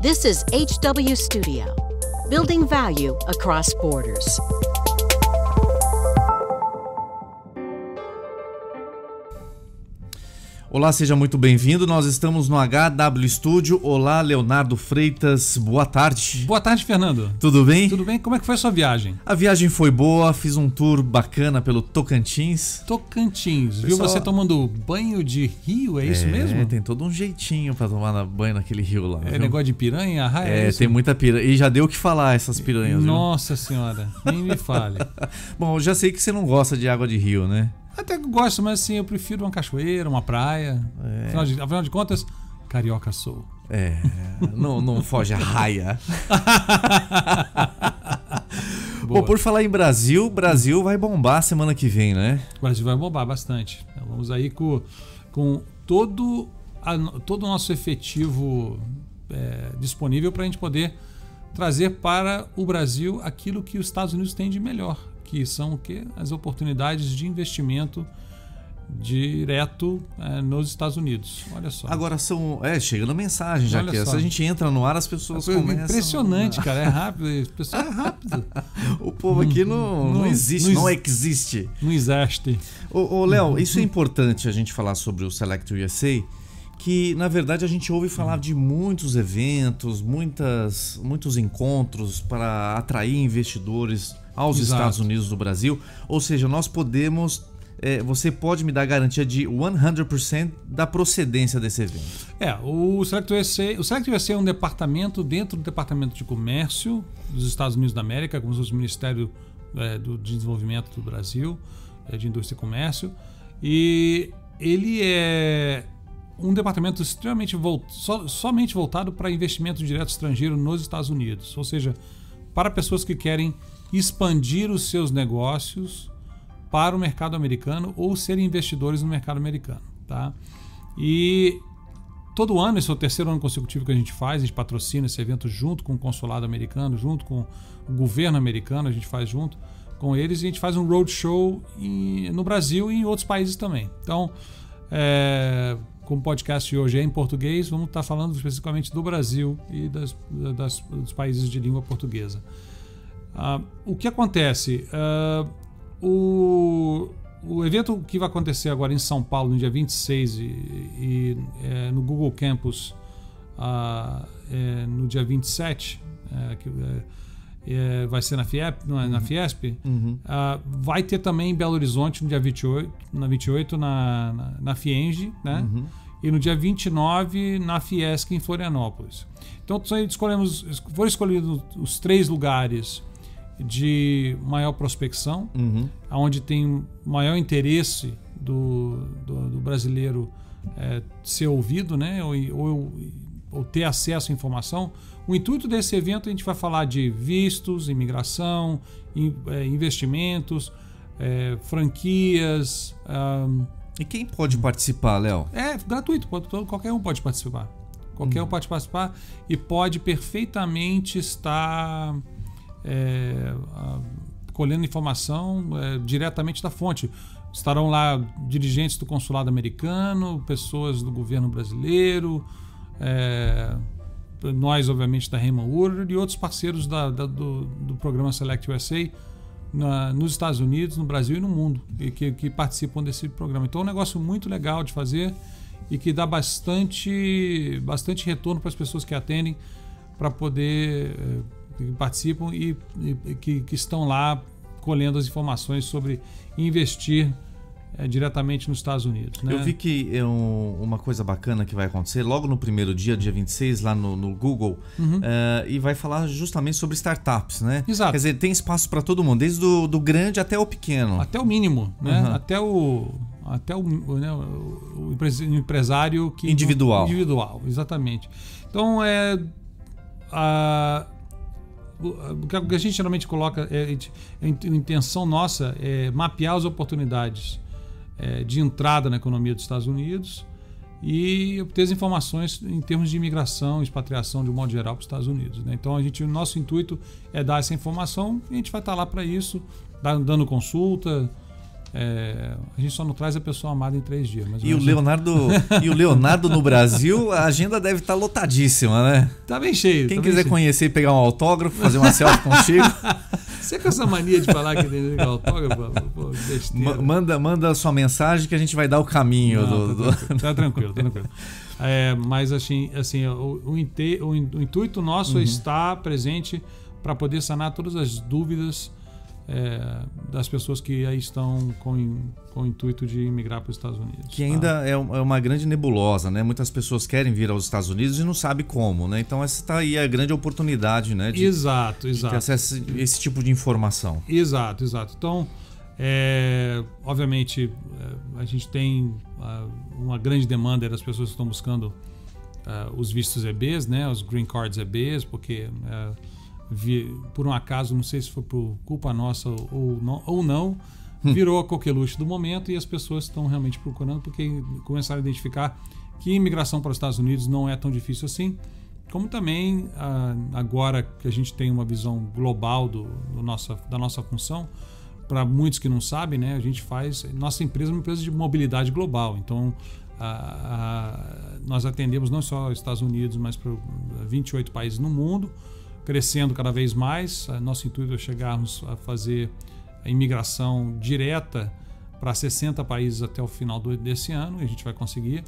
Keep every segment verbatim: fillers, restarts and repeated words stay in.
This is H W Studio, building value across borders. Olá, seja muito bem-vindo. Nós estamos no H W Studio. Olá, Leonardo Freitas. Boa tarde. Boa tarde, Fernando. Tudo bem? Tudo bem? Como é que foi a sua viagem? A viagem foi boa. Fiz um tour bacana pelo Tocantins. Tocantins. Pessoal... Viu você tomando banho de rio? É isso é, mesmo? É, tem todo um jeitinho pra tomar banho naquele rio lá. É viu? negócio de piranha? Ah, é, é isso? Tem muita piranha. E já deu o que falar essas piranhas. Nossa viu? Senhora, nem me fale. Bom, eu já sei que você não gosta de água de rio, né? Até que gosto, mas assim, eu prefiro uma cachoeira, uma praia. É. Afinal, de, afinal de contas, carioca sou. É, não, não foge a raia. Bom, por falar em Brasil, Brasil vai bombar semana que vem, né? O Brasil vai bombar bastante. Então, vamos aí com, com todo, a, todo o nosso efetivo é, disponível para a gente poder trazer para o Brasil aquilo que os Estados Unidos têm de melhor, que são o quê? As oportunidades de investimento direto é, nos Estados Unidos. Olha só. Agora são... É, chegando mensagem já. Olha que só. Se a gente entra no ar, as pessoas é começam... Impressionante, cara. É rápido. As pessoas é rápido. O povo aqui não, não, não existe, não, não existe. Não existe. Ô, ô Léo, isso é importante a gente falar sobre o Select U S A, que na verdade a gente ouve falar de muitos eventos, muitas, muitos encontros para atrair investidores aos Exato. Estados Unidos do Brasil. Ou seja, nós podemos... É, você pode me dar a garantia de cem por cento da procedência desse evento? É, o Select U S A, o Select U S A é um departamento dentro do Departamento de Comércio dos Estados Unidos da América, como se fosse o Ministério é, do Desenvolvimento do Brasil, é, de Indústria e Comércio, e ele é um departamento extremamente volt, so, somente voltado para investimento direto estrangeiro nos Estados Unidos, ou seja, para pessoas que querem expandir os seus negócios para o mercado americano ou serem investidores no mercado americano, tá? E todo ano, esse é o terceiro ano consecutivo que a gente faz, a gente patrocina esse evento junto com o consulado americano, junto com o governo americano, a gente faz junto com eles e a gente faz um roadshow no Brasil e em outros países também. Então, é, como o podcast de hoje é em português, vamos estar falando especificamente do Brasil e das, das, dos países de língua portuguesa. Uh, o que acontece? Uh, O, o evento que vai acontecer agora em São Paulo, no dia vinte e seis, e, e é, no Google Campus, ah, é, no dia vinte e sete, é, que, é, é, vai ser na, Fiep, na, na Fiesp, uhum. ah, vai ter também em Belo Horizonte, no dia vinte e oito, na, vinte e oito, na, na, na Fienge, né? Uhum. E no dia vinte e nove, na Fiesc, em Florianópolis. Então, escolhemos, foram escolhidos os três lugares de maior prospecção, uhum. onde tem maior interesse do, do, do brasileiro é, ser ouvido, né? ou, ou, ou ter acesso à informação. O intuito desse evento, a gente vai falar de vistos, imigração, in, é, investimentos, é, franquias. Um, e quem pode participar, Léo? É gratuito, pode, qualquer um pode participar. Qualquer uhum. um pode participar e pode perfeitamente estar... É, a, colhendo informação é, diretamente da fonte. Estarão lá dirigentes do consulado americano, pessoas do governo brasileiro, é, nós, obviamente, da Raymond Woodard e outros parceiros da, da, do, do programa Select U S A na, nos Estados Unidos, no Brasil e no mundo, e que, que participam desse programa. Então é um negócio muito legal de fazer e que dá bastante, bastante retorno para as pessoas que atendem, para poder... É, que participam e, e que, que estão lá colhendo as informações sobre investir é, diretamente nos Estados Unidos. Né? Eu vi que é um, uma coisa bacana que vai acontecer logo no primeiro dia, dia vinte e seis, lá no, no Google, uhum. uh, e vai falar justamente sobre startups, né? Exato. Quer dizer, tem espaço para todo mundo, desde do, do grande até o pequeno. Até o mínimo, né? Uhum. Até o... Até o, né, o empresário que... Individual. Individual, exatamente. Então, é... A, o que a gente geralmente coloca, é, a intenção nossa é mapear as oportunidades é, de entrada na economia dos Estados Unidos e obter as informações em termos de imigração, expatriação de um modo geral para os Estados Unidos. Né? Então, a gente, o nosso intuito é dar essa informação e a gente vai estar lá para isso, dando consulta, É, a gente só não traz a pessoa amada em três dias. Mas e, o Leonardo, e o Leonardo no Brasil, a agenda deve estar lotadíssima, né? Tá bem cheio. Quem tá quiser cheio. conhecer e pegar um autógrafo, fazer uma selfie contigo. Você com essa mania de falar que tem autógrafo, pô, besteira. Manda, manda a sua mensagem que a gente vai dar o caminho. Não, do, tá, tranquilo, tá tranquilo, tá tranquilo. É, mas assim, assim o, o, inte, o, o intuito nosso uhum. é estar presente para poder sanar todas as dúvidas é, das pessoas que aí estão com, com o intuito de imigrar para os Estados Unidos. Que ainda tá? é uma grande nebulosa, né? Muitas pessoas querem vir aos Estados Unidos e não sabem como, né? Então essa está aí a grande oportunidade, né? De, exato, exato. de ter acesso a esse tipo de informação. Exato, exato. Então, é, obviamente, a gente tem uma grande demanda das pessoas que estão buscando uh, os vistos E Bs, né? Os Green Cards E Bs, porque... Uh, Vi, por um acaso, não sei se foi por culpa nossa ou não, ou não virou a coqueluche do momento e as pessoas estão realmente procurando porque começaram a identificar que a imigração para os Estados Unidos não é tão difícil assim, como também agora que a gente tem uma visão global do, do nossa, da nossa função, para muitos que não sabem, né, a gente faz, nossa empresa é uma empresa de mobilidade global, então a, a, nós atendemos não só os Estados Unidos, mas para vinte e oito países no mundo, crescendo cada vez mais. Nosso intuito é chegarmos a fazer a imigração direta para sessenta países até o final do, desse ano, e a gente vai conseguir.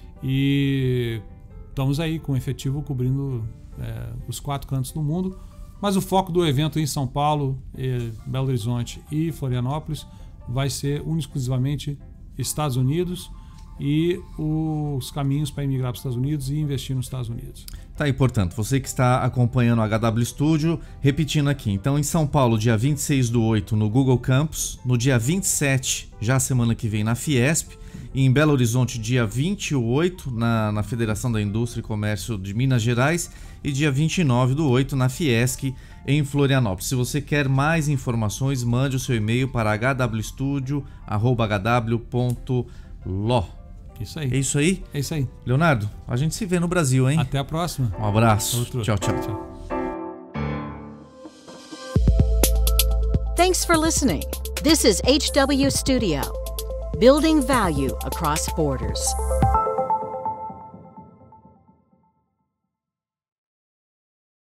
E estamos aí com efetivo cobrindo é, os quatro cantos do mundo, mas o foco do evento em São Paulo, eh, Belo Horizonte e Florianópolis vai ser único exclusivamente Estados Unidos e os caminhos para imigrar para os Estados Unidos e investir nos Estados Unidos. Tá aí, portanto, você que está acompanhando o H W Studio, repetindo aqui. Então, em São Paulo, dia vinte e seis do oito no Google Campus, no dia vinte e sete, já semana que vem, na Fiesp, e em Belo Horizonte, dia vinte e oito, na, na Federação da Indústria e Comércio de Minas Gerais, e dia vinte e nove do oito, na Fiesc, em Florianópolis. Se você quer mais informações, mande o seu e-mail para h w studio arroba h w ponto l o. Isso aí. É isso aí? É isso aí. Leonardo, a gente se vê no Brasil, hein? Até a próxima. Um abraço. Outro. Tchau, tchau. Tchau. Thanks for listening. This is H W Studio, building value across borders.